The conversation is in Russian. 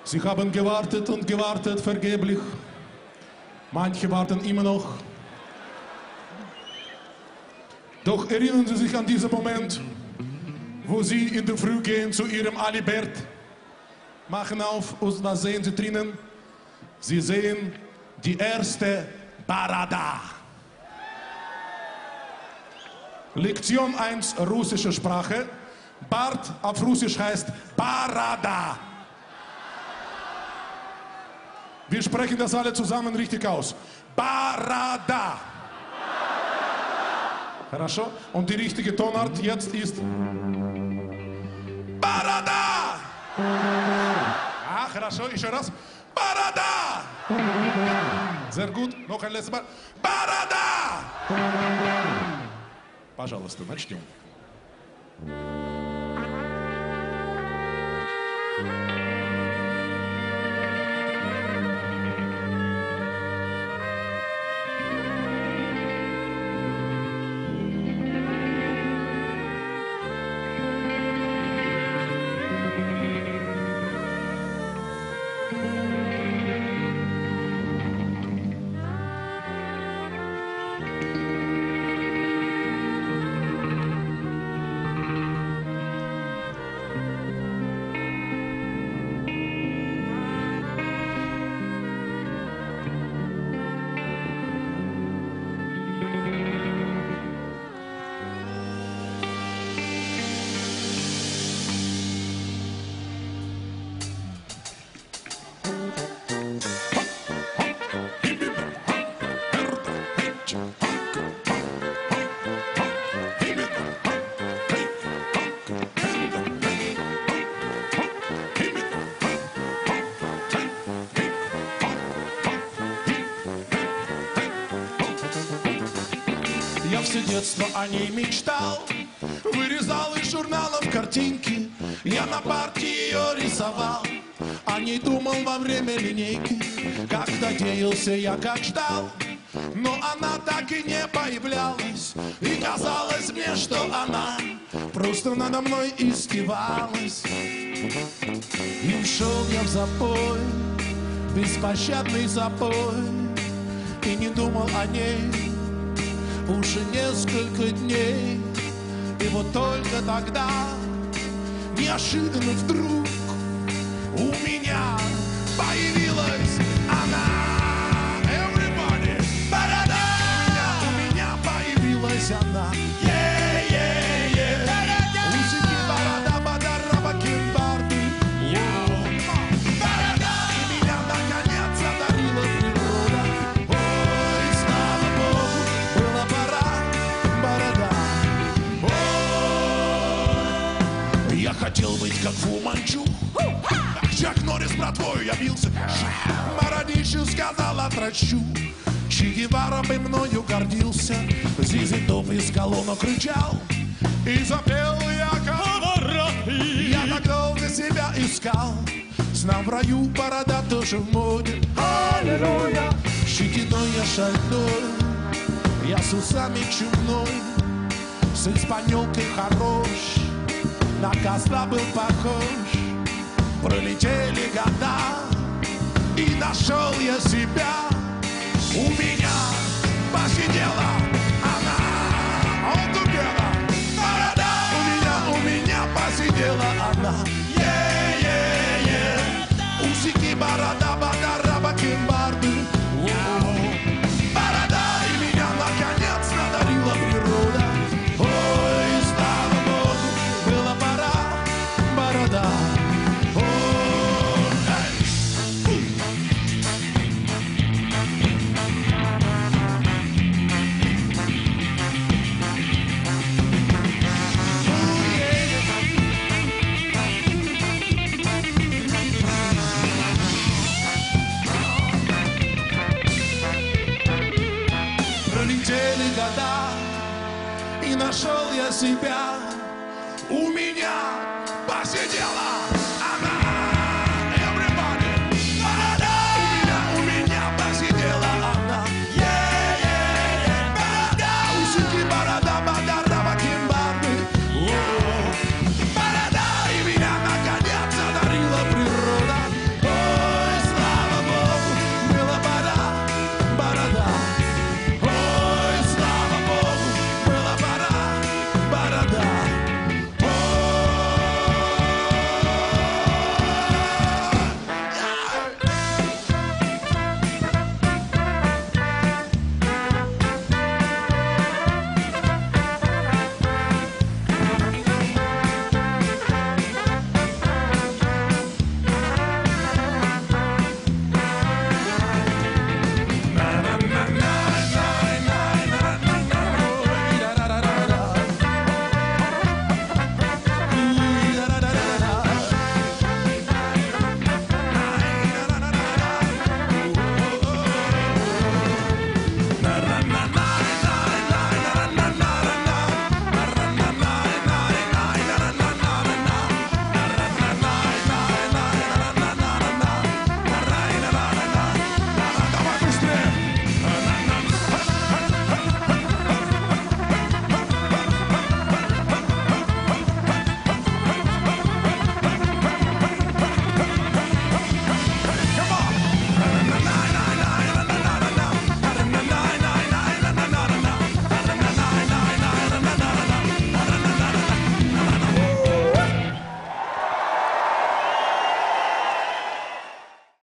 Sie haben gewartet und gewartet vergeblich. Manche warten immer noch. Doch erinnern Sie sich an diesen Moment, wo Sie in der Früh gehen zu Ihrem Alibert, machen auf und was sehen Sie drinnen? Sie sehen die erste Barada. Lektion 1 russische Sprache. Bart auf Russisch heißt Barada. Wir sprechen das alle zusammen richtig aus. Barada. Хорошо? Und die richtige Tonart jetzt ist Barada. Ah, хорошо. Еще раз. Barada. Sehr gut. Noch ein letztes Mal. Barada. Пожалуйста, начнем. Я все детство о ней мечтал, вырезал из журналов картинки, я на парте ее рисовал, о ней думал во время линейки, как надеялся я, как ждал, но она так и не появлялась, и казалось мне, что она просто надо мной издевалась. И ушел я в запой, беспощадный запой, и не думал о ней уже несколько дней. И вот только тогда, неожиданно вдруг, у меня появилась она. Everybody! У меня появилась она. Усики, борода, бадара, бакенбарды. И меня наконец одарила природа. Ой, слава Богу, была пора, борода. Ой, я хотел быть как Фу Манчу, как Чак Норрис, братвою я бился. Бородищу сказал, отращу. Че Гевара бы мною гордился. Зизи Топ из колонок кричал и запел я как. Я так долго себя искал, знал, в раю борода тоже в моде. Аллилуйя! Щетиной я шальной, я с усами чумной, с испанёлкой хорош, на козла был похож. Пролетели года, и нашел я себя. У меня посидела она, он тупела, борода. У меня посидела она, усики, борода, бадара, бакенбарды. Борода, и меня наконец надарила природа. Ой, слава Богу, была пора, борода. Пролетели года, и нашел я себя.